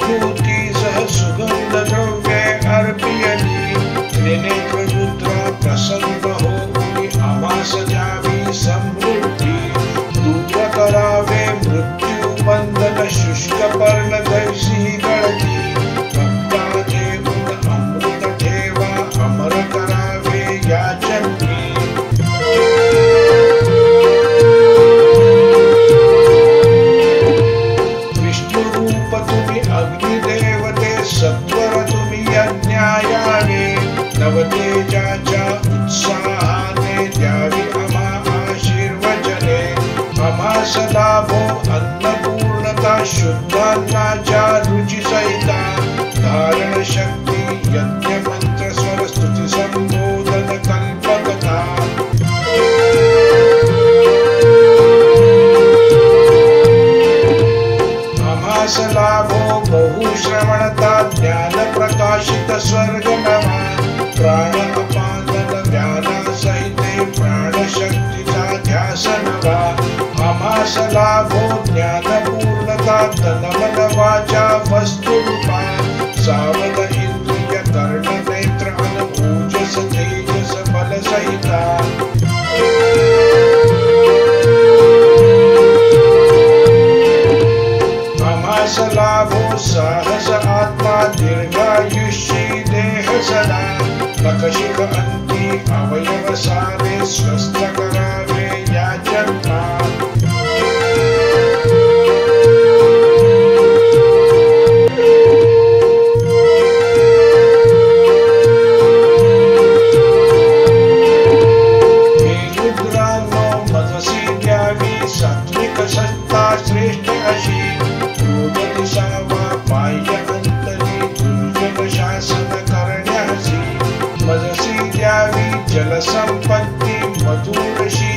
आहुती सह सुगंध द्रव्ये अर्पयली त्रिनेत्र रुद्रा प्रसन्न होऊन आम्हास द्यावी समृद्धी दूर करावे मृत्यू बंधन शुष्क पर्ण दैसी गळती भक्ता देऊन अमृत ठेवा अमर करावे याचनी विष्णु रूप तुम्ही अग्निदेवते सत्वर तुम्ही यज्ञायावे नवतेजाच्या उत्साहाने द्यावी आम्हा आशीर्वचने आम्हास लाभो अन्नपूर्णता शुद्धान्नाच्या रुची सहिता धारण शक्ती यज्ञ मंत्र स्वर स्तुती संबोधन कल्पकथा आम्हास लाभो बहुश्रवणता ज्ञान प्रकाशित स्वर्ग नवा प्राण अपादन ज्ञाना सहिते प्राण शक्तीचा ध्यास नवा आम्हास लाभो ज्ञानपूर्णता तनमन वाचा वस्तुरूपा सावध इंद्रिय कर्ण नेत्र अनभूजस तेजस बल सहिता आम्हास लाभो साहस आत्मा दीर्घायुष्यी देह सदा नखशिख अंती अवयव सारे स्वस्थ करावे याचना सात्विक सत्ता श्रेष्ठ अशी क्रोध दिसावा बाह्य अंतरी दुर्जन शासन करण्यासी मजसी द्यावी जलसंपत्ती मधुरशी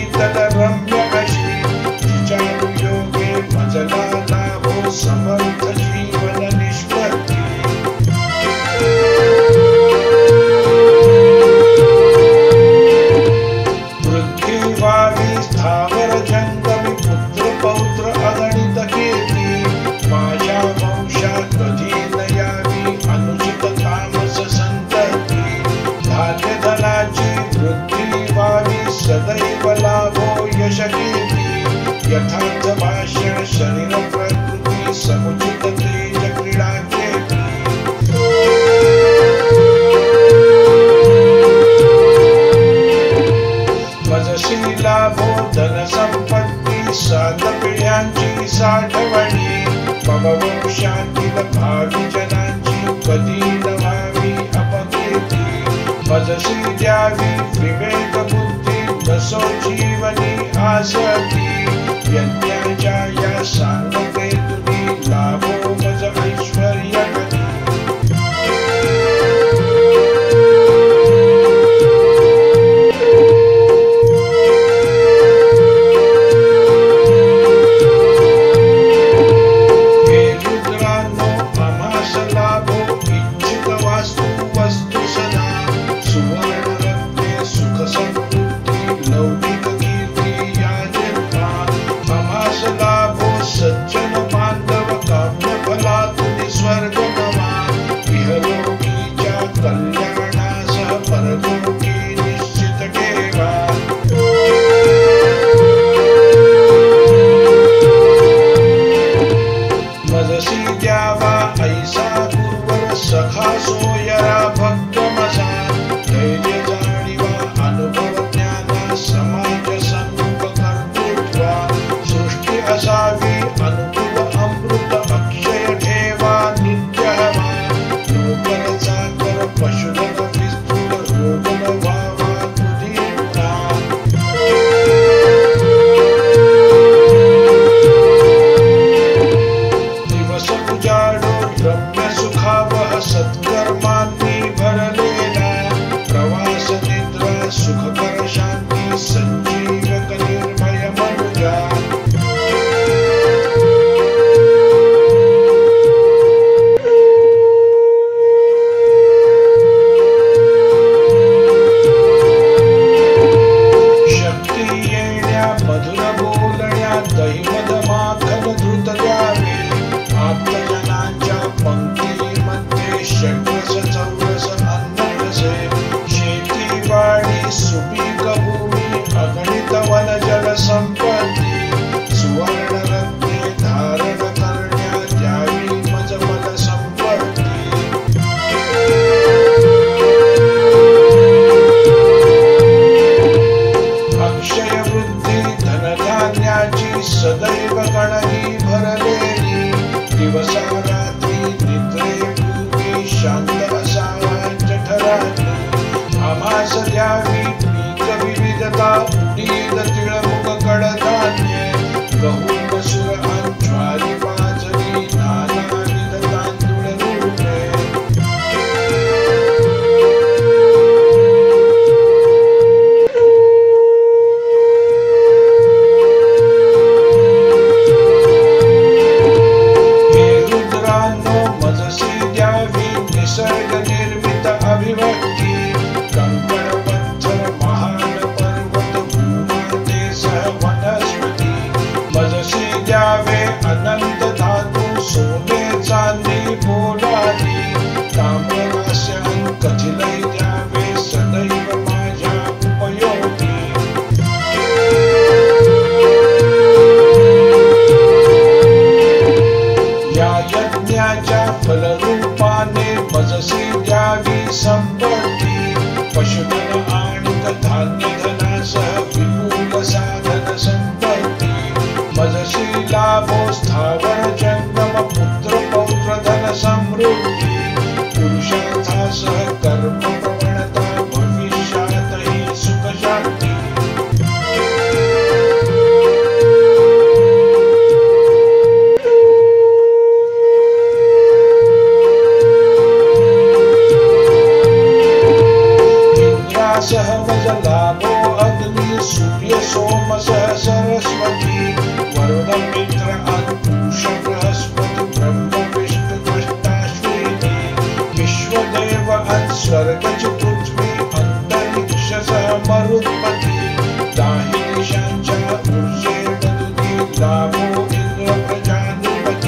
फलरूपाने मजसी द्यावी संपत्ती पशुधन आणि धान्य धनासह विपुल साधन संपत्ती मजसी लाभो स्थावर जंगम पुत्र पौत्र धन समृद्धी पुरुषार्थासह कर्म प्रवणता भविष्यातही सुख शांती सह मज लाभो अग्नि सूर्य सोम सह सरस्वती वरुण मित्र अंकुश बृहस्पति ब्रह्म विष्णु दृष्टाश्विनी विश्वदेव स्वर्ग पृथ्वी अंतरिक्ष सह मरुत्पति दाहि दिशांच्या ऊर्जेर्दुनी लाभो इंद्र प्रजाधिपती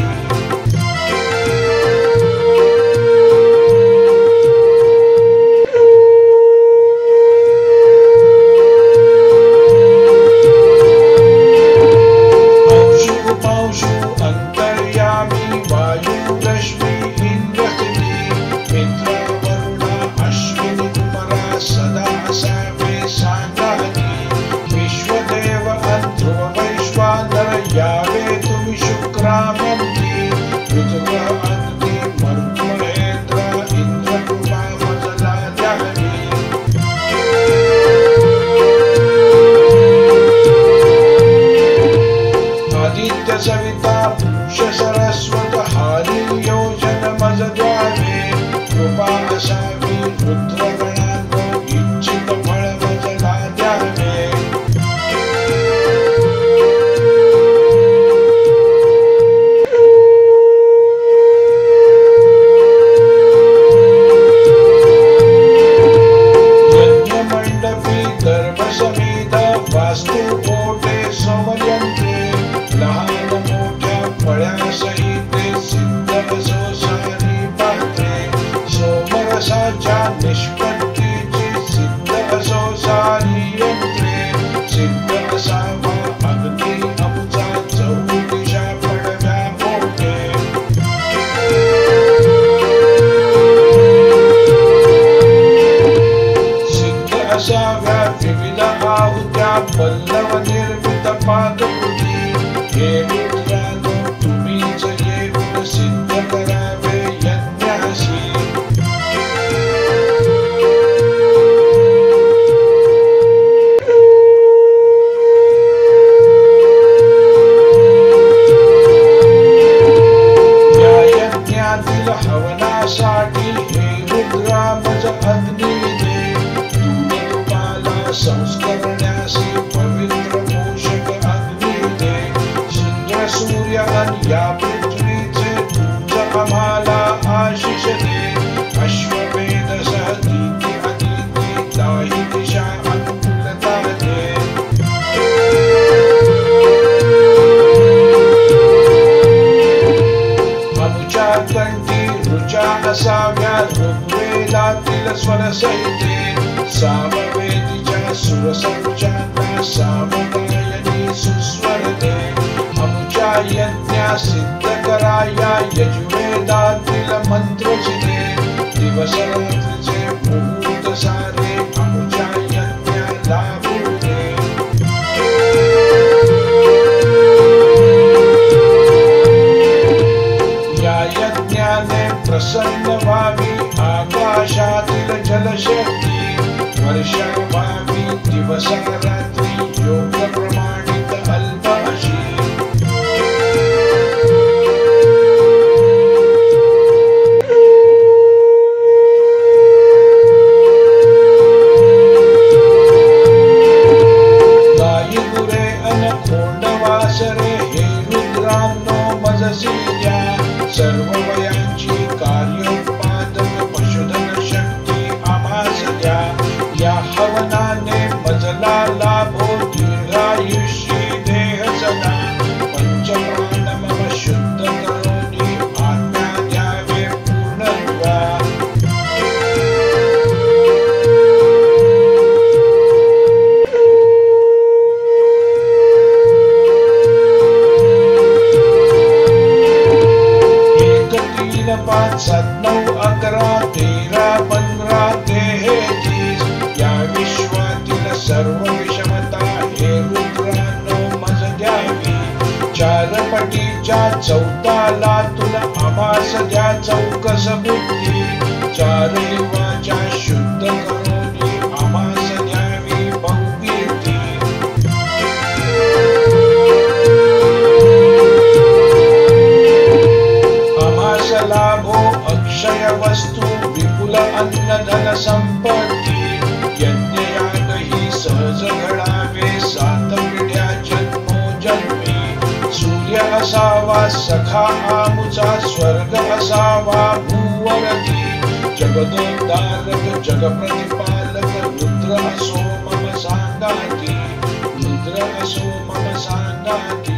सविता पुरुष सरस्वत हारी योजन मज द्यावे कृपा असावी रुद्रगणांनो इच्छित फळ मजला द्यावे यज्ञ मंडपी गर्भ समेत वास्तु कोटे समयंत्रे लहान मोठ्या फळ्यासहित सिद्ध असोसारी पात्रे सोमरसाच्या निष्पत्तीची सिद्ध असोसारी यंत्रे सिद्ध असावा अगदी आमचा चौदिशा पडव्या मोठे सिद्ध असाव्या विविध आहुत्या पल्लव निर्मित पाककृती हे रुद्रानो तुम्हीच येऊन सिद्ध करावे यज्ञाशी या यज्ञातील हवनासाठी हे रुद्रा मज अग्नी दे तुम्ही तुम्हाला संस्करण्यासी पवित्र पोषक अग्नी दे सूर्य या पृथ्वीचे तुझ आम्हाला आशिष दे अश्वमेध सह दीती अदिती दाही दिशा अनुकूलता दे आमच्या कंठी रुचा असाव्या ऋग्वेदातील स्वरसहिते सामवेदीच्या सुरसंचांना सामगायनी सुस्वर दे यज्ञा सिद्ध कराया यजुर्वेदातील मंत्र जिने दिवस रात्रीचे मुहूर्त सारे आमच्या यज्ञा लाभू दे या यज्ञाने प्रसन्न व्हावी आकाशातील जलशक्ती वर्षा व्हावी दिवस रात्री योग प्रमाणित अल्प अशी सर्व वयांची कार्योत्पादक पशुधन शक्ती आम्हास द्या या हवनाने मजला 5, 7, 9, 11, 13, 15, 33 या विश्वातील सर्व विषमता हे रुद्रानो मज द्यावी. 4 पटीच्या 14ला तुला आमास द्या चौकस बुद्धी. 4 युवाच्या शुद्ध करोनी आमास द्यावी बहुकीर्ती. आमास लाभो अक्षय वस्तू विपुल अन्न धन संपत्ती. यज्ञयाग ही सहज घडावे 7 पिढ्या जन्मोजन्मी. सूर्य असावा सखा आमुचा स्वर्ग असावा भूवरती. जगदोद्धारक जगप्रतिपालक रुद्र असो मम सांगाती. रुद्र असो मम सांगाती.